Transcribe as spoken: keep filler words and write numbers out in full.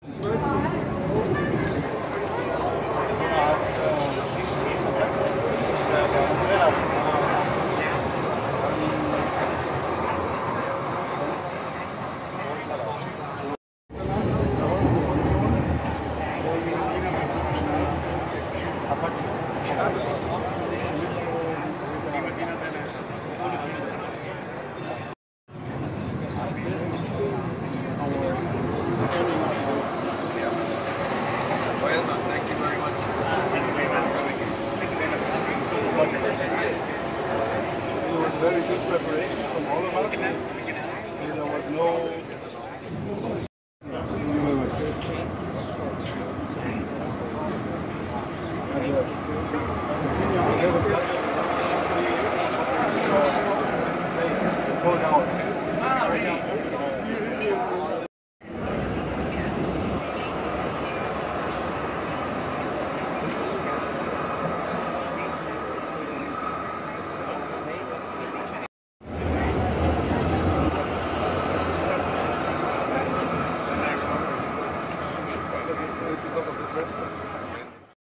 Very good preparation from all of us. So there was no... Sold out. Because of this restaurant.